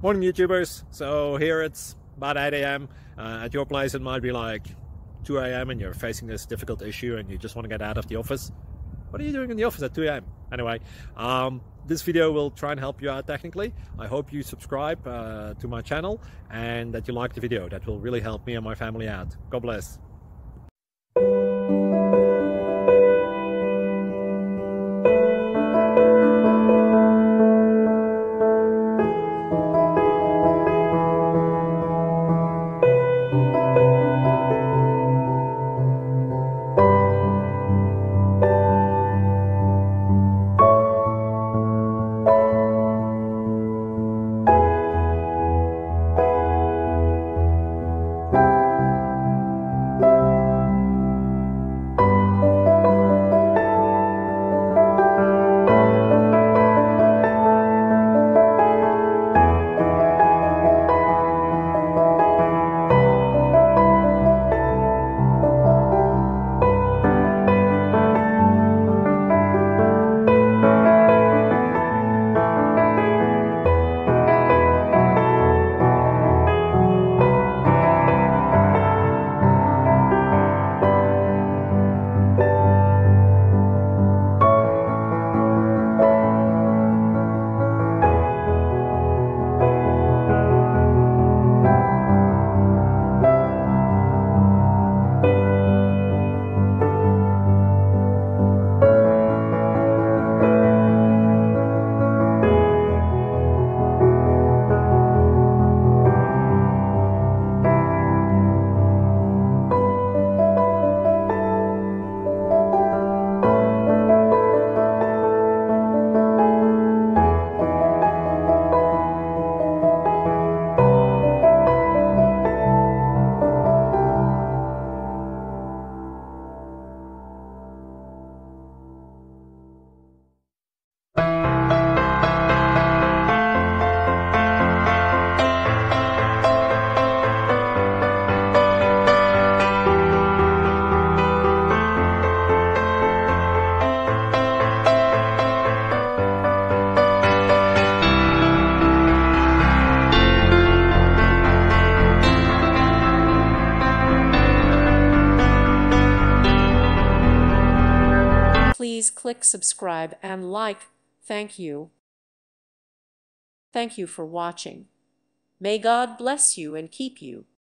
Morning YouTubers. So here it's about 8 a.m. At your place it might be like 2 a.m. and you're facing this difficult issue and you just want to get out of the office. What are you doing in the office at 2 a.m.? Anyway, this video will try and help you out technically. I hope you subscribe to my channel and that you like the video. That will really help me and my family out. God bless. Please click subscribe and like. Thank you. Thank you for watching. May God bless you and keep you.